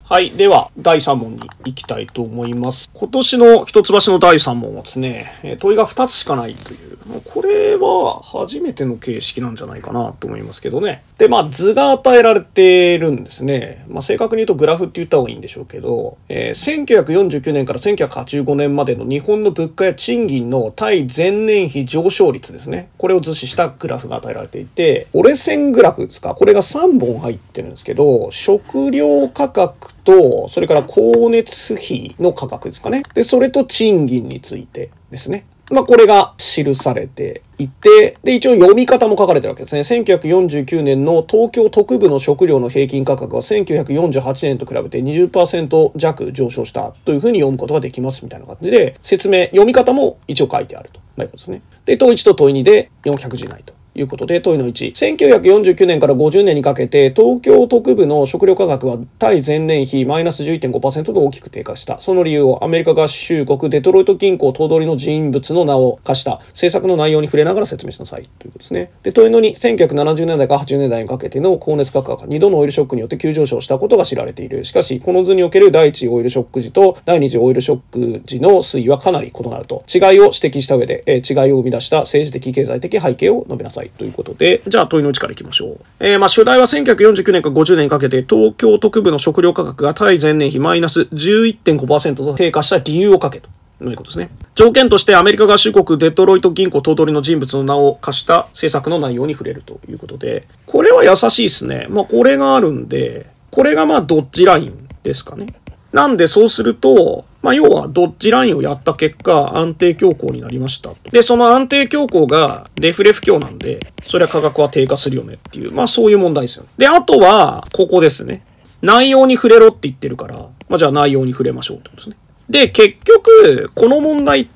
はい。では、第3問に行きたいと思います。今年の一橋の第3問はですね、問いが2つしかないという、これは初めての形式なんじゃないかなと思いますけどね。で、図が与えられてるんですね。正確に言うとグラフって言った方がいいんでしょうけど、1949年から1985年までの日本の物価や賃金の対前年比上昇率ですね。これを図示したグラフが与えられていて、折れ線グラフですか、これが3本入ってるんですけど、食料価格と、それから光熱費の価格ですかね。で、それと賃金についてですね。これが記されていて、で、一応読み方も書かれてるわけですね。1949年の東京特部の食料の平均価格は1948年と比べて 20% 弱上昇したというふうに読むことができますみたいな感じで、説明、読み方も一応書いてあるということですね。で、問1と問2で400字内ということで、問いの1。1949年から50年にかけて、東京特部の食料価格は対前年比マイナス 11.5% と大きく低下した。その理由をアメリカ合衆国デトロイト銀行頭取の人物の名を課した政策の内容に触れながら説明しなさいということですね。で、問いの2。1970年代から80年代にかけての光熱価格が2度のオイルショックによって急上昇したことが知られている。しかし、この図における第1次オイルショック時と第2次オイルショック時の推移はかなり異なると。違いを指摘した上で、違いを生み出した政治的経済的背景を述べなさいということで、じゃあ問いの1からいきましょう。主題は1949年から50年にかけて東京特部の食料価格が対前年比マイナス 11.5% と低下した理由を書けということですね。条件としてアメリカ合衆国デトロイト銀行頭取の人物の名を課した政策の内容に触れるということで、これは優しいですね。これがあるんで、これがドッジラインですかね。なんでそうすると、要はドッジラインをやった結果安定強硬になりました。で、その安定強硬がデフレ不況なんで、それは価格は低下するよねっていう、そういう問題ですよね。で、あとは、ここですね。内容に触れろって言ってるから、じゃあ内容に触れましょうってことですね。で、結局、この問題って、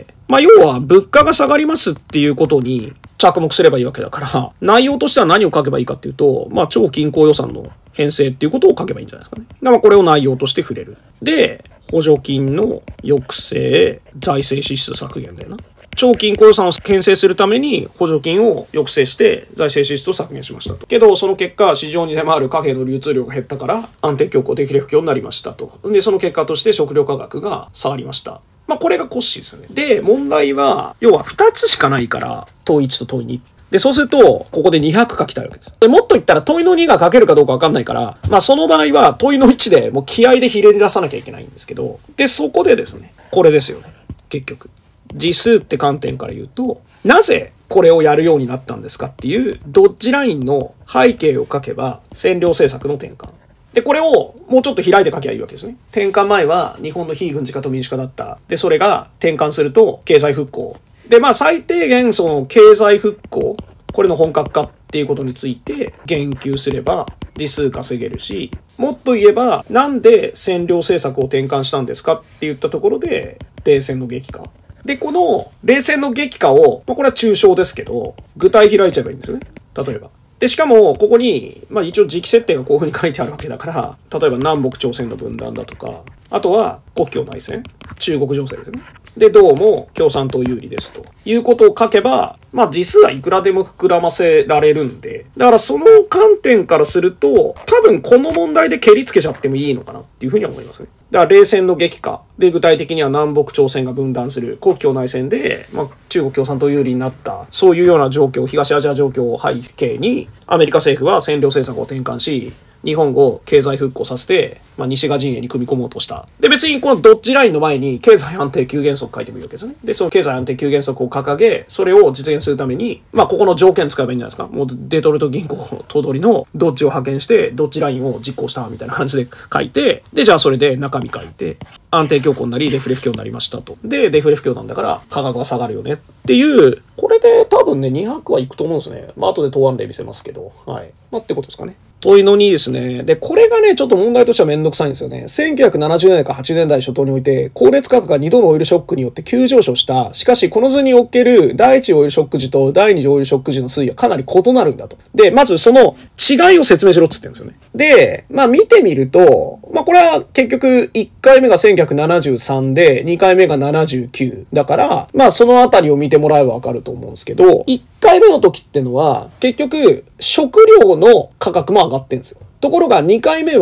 要は物価が下がりますっていうことに着目すればいいわけだから、内容としては何を書けばいいかっていうと、超均衡予算の編成っていうことを書けばいいんじゃないですかね。だからこれを内容として触れる。で、補助金の抑制、財政支出削減だよな。超均衡予算を編成するために補助金を抑制して財政支出を削減しましたと。けど、その結果、市場に出回る貨幣の流通量が減ったから安定強硬デフレ不況になりましたと。で、その結果として食料価格が下がりました。これがコッシーですよね。で、問題は、要は2つしかないから、問1と問2。で、そうすると、ここで200書きたいわけです。で、もっと言ったら問いの2が書けるかどうかわかんないから、その場合は問いの1でもう気合でひねり出さなきゃいけないんですけど、で、そこでですね、これですよね。結局。字数って観点から言うと、なぜこれをやるようになったんですかっていう、ドッジラインの背景を書けば、占領政策の転換。で、これをもうちょっと開いて書きゃいいわけですね。転換前は日本の非軍事化と民主化だった。で、それが転換すると経済復興。で、最低限その経済復興、これの本格化っていうことについて言及すれば字数稼げるし、もっと言えばなんで占領政策を転換したんですかって言ったところで冷戦の激化。で、この冷戦の激化を、これは抽象ですけど、具体開いちゃえばいいんですよね。例えば。で、しかも、ここに、一応時期設定がこういう風に書いてあるわけだから、例えば南北朝鮮の分断だとか、あとは国境内戦、中国情勢ですね。で、どうも共産党有利ですということを書けば、字数はいくらでも膨らませられるんで、だからその観点からすると、多分この問題で蹴りつけちゃってもいいのかなっていうふうには思いますね。だから冷戦の激化で具体的には南北朝鮮が分断する国境内戦で、中国共産党有利になった、そういうような状況、東アジア状況を背景に、アメリカ政府は占領政策を転換し、日本を経済復興させて、西側陣営に組み込もうとした。で、別にこのドッジラインの前に経済安定9原則書いてもいいわけですね。で、その経済安定9原則を掲げ、それを実現するために、ここの条件使えばいいんじゃないですか。もうデトロイト銀行頭取のドッジを派遣して、ドッジラインを実行したみたいな感じで書いて、で、じゃあそれで中身書いて、安定強硬になり、デフレ不況になりましたと。で、デフレ不況なんだから価格が下がるよねっていう、これで多分ね、200はいくと思うんですね。後で答案例見せますけど。はい。ってことですかね。問いの2ですね。で、これがね、ちょっと問題としてはめんどくさいんですよね。1970年から80年代初頭において、光熱価格が2度のオイルショックによって急上昇した。しかし、この図における第1次オイルショック時と第2次オイルショック時の推移はかなり異なるんだと。で、まずその違いを説明しろって言ってるんですよね。で、見てみると、これは結局1回目が1973で、2回目が79だから、そのあたりを見てもらえばわかると思うんですけど、1回目の時ってのは、結局、食料の価格も上がってんですよ。ところが2回目は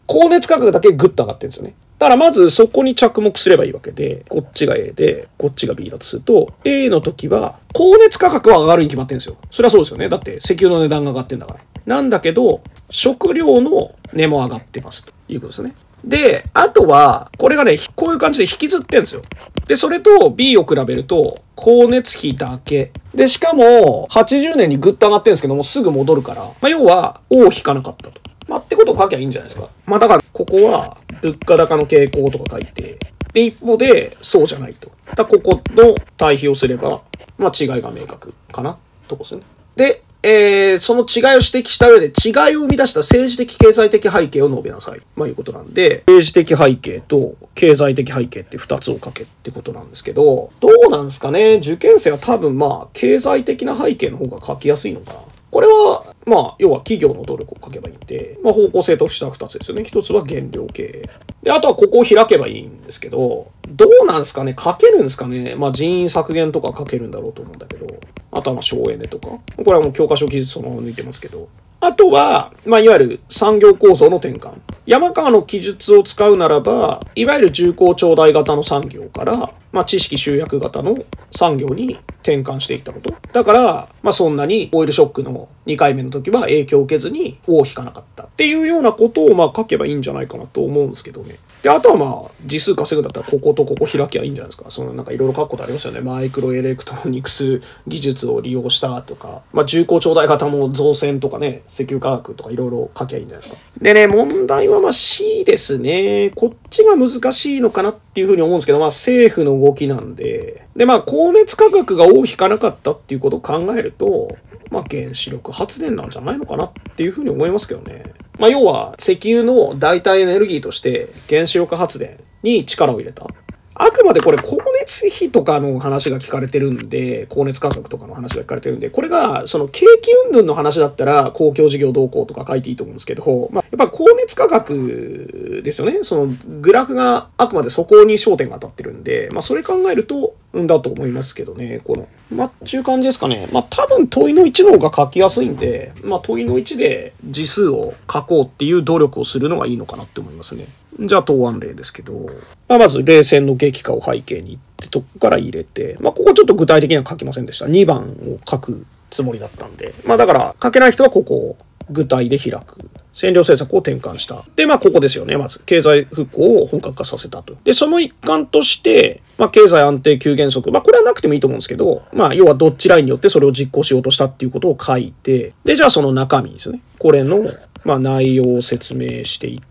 高熱価格だけグッと上がってるんですよね。だからまずそこに着目すればいいわけで、こっちが A で、こっちが B だとすると、A の時は、高熱価格は上がるに決まってるんですよ。それはそうですよね。だって石油の値段が上がってんだから。なんだけど、食料の値も上がってますということですね。で、あとは、これがね、こういう感じで引きずってるんですよ。で、それと B を比べると、光熱費だけ。で、しかも、80年にぐっと上がってるんですけども、すぐ戻るから、まあ、要は、O を引かなかったと。まあ、ってことを書きゃいいんじゃないですか。まあ、だから、ここは、物価高の傾向とか書いて、で、一方で、そうじゃないと。だここの対比をすれば、まあ、違いが明確かな、とこですね。で、その違いを指摘した上で、違いを生み出した政治的経済的背景を述べなさい。まあいうことなんで、政治的背景と経済的背景って二つを書けってことなんですけど、どうなんですかね。受験生は多分まあ、経済的な背景の方が書きやすいのかな。これは、まあ、要は企業の努力を書けばいいんで、まあ方向性とした二つですよね。一つは原料経営。で、あとはここを開けばいいんですけど、どうなんですかね。書けるんですかね。まあ人員削減とか書けるんだろうと思うんだけど、あとはまあ省エネとか。これはもう教科書記述そのまま抜いてますけど。あとは、まあ、いわゆる産業構造の転換。山川の記述を使うならば、いわゆる重工長大型の産業から、まあ、知識集約型の産業に転換していったこと。だから、まあ、そんなにオイルショックの2回目の時は影響を受けずに尾を引かなかったっていうようなことを、まあ、書けばいいんじゃないかなと思うんですけどね。で、あとはまあ、字数稼ぐんだったらこことここ開きゃいいんじゃないですか。そのなんかいろいろ書くことありますよね。マイクロエレクトロニクス技術を利用したとか、まあ、重工長大型も造船とかね、石油化学とかいろいろ書きゃいいんじゃないですか。でね、問題はまあ C ですね。こっちが難しいのかなっていうふうに思うんですけど、まあ政府の動きなんで。で、まあ光熱価格が尾を引かなかったっていうことを考えると、まあ原子力発電なんじゃないのかなっていうふうに思いますけどね。まあ要は石油の代替エネルギーとして原子力発電に力を入れた。あくまでこれ光熱費とかの話が聞かれてるんで、光熱価格とかの話が聞かれてるんで、これがその景気云々の話だったら公共事業動向とか書いていいと思うんですけど、まあやっぱ光熱価格ですよね。そのグラフがあくまでそこに焦点が当たってるんで、まあそれ考えると、だと思いますけどね、この。まあ、っていう感じですかね。まあ多分問いの1の方が書きやすいんで、まあ問いの1で字数を書こうっていう努力をするのがいいのかなって思いますね。じゃあ答案例ですけど、まあ、まず冷戦の激化を背景にってとこから入れて、まあここちょっと具体的には書きませんでした。2番を書くつもりだったんで。まあだから書けない人はここを具体で開く。占領政策を転換した。で、まあここですよね。まず経済復興を本格化させたと。で、その一環として、まあ経済安定急減速。まあこれはなくてもいいと思うんですけど、まあ要はどっちラインによってそれを実行しようとしたっていうことを書いて、で、じゃあその中身ですね。これの、まあ内容を説明していって、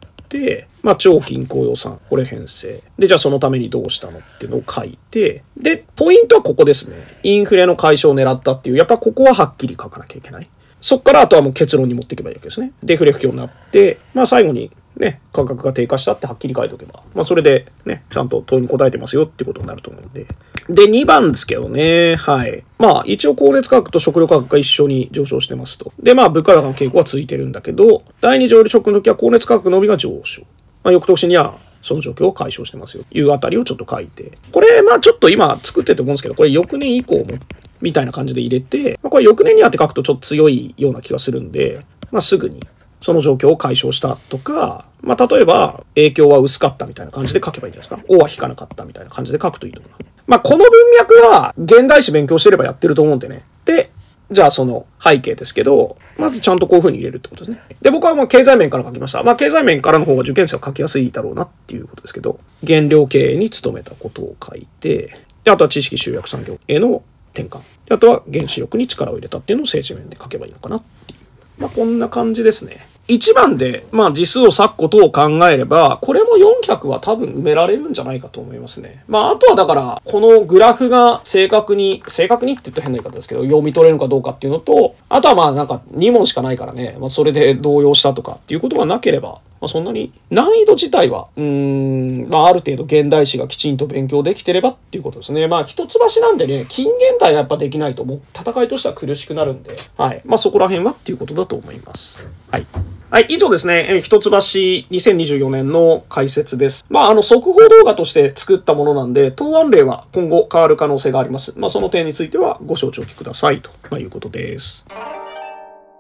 まあ超均衡予算、これ編成。で、じゃあそのためにどうしたのっていうのを書いて、で、ポイントはここですね。インフレの解消を狙ったっていう、やっぱここははっきり書かなきゃいけない。そっからあとはもう結論に持っていけばいいわけですね。デフレ不況になって、まあ最後にね、価格が低下したってはっきり書いておけば、まあそれでね、ちゃんと問いに答えてますよってことになると思うんで。で、2番ですけどね、はい。まあ一応光熱価格と食料価格が一緒に上昇してますと。で、まあ物価高の傾向は続いてるんだけど、第二次オイルショックの時は光熱価格のみが上昇。まあ翌年にはその状況を解消してますよ。いうあたりをちょっと書いて。これ、まあちょっと今作ってて思うんですけど、これ翌年以降も、みたいな感じで入れて、まあ、これ翌年にはって書くとちょっと強いような気がするんで、まあすぐにその状況を解消したとか、まあ例えば影響は薄かったみたいな感じで書けばいいんじゃないですか。尾は引かなかったみたいな感じで書くといいと思う。まあこの文脈は現代史勉強してればやってると思うんでね。で、じゃあその背景ですけど、まずちゃんとこういう風に入れるってことですね。で、僕はもう経済面から書きました。まあ経済面からの方が受験生は書きやすいだろうなっていうことですけど、原料経営に努めたことを書いて、で、あとは知識集約産業への転換。あとは原子力に力を入れたっていうのを政治面で書けばいいのかなっていう。まあこんな感じですね。1番で、まあ字数を割くことを考えれば、これも400は多分埋められるんじゃないかと思いますね。まああとはだから、このグラフが正確にって言うと変な言い方ですけど、読み取れるかどうかっていうのと、あとはまあなんか2問しかないからね、まあそれで動揺したとかっていうことがなければ、まあそんなに難易度自体は、まあある程度現代史がきちんと勉強できてればっていうことですね。まあ一橋なんでね、近現代はやっぱできないともう戦いとしては苦しくなるんで、はい。まあそこら辺はっていうことだと思います。はい。はい、以上ですね。一橋2024年の解説です。まあ、速報動画として作ったものなんで、答案例は今後変わる可能性があります。まあ、その点についてはご承知おきくださいということです。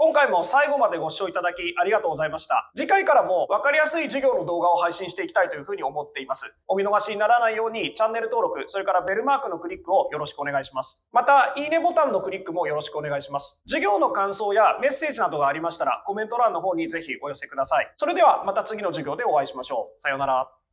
今回も最後までご視聴いただきありがとうございました。次回からも分かりやすい授業の動画を配信していきたいというふうに思っています。お見逃しにならないようにチャンネル登録、それからベルマークのクリックをよろしくお願いします。また、いいねボタンのクリックもよろしくお願いします。授業の感想やメッセージなどがありましたらコメント欄の方にぜひお寄せください。それではまた次の授業でお会いしましょう。さようなら。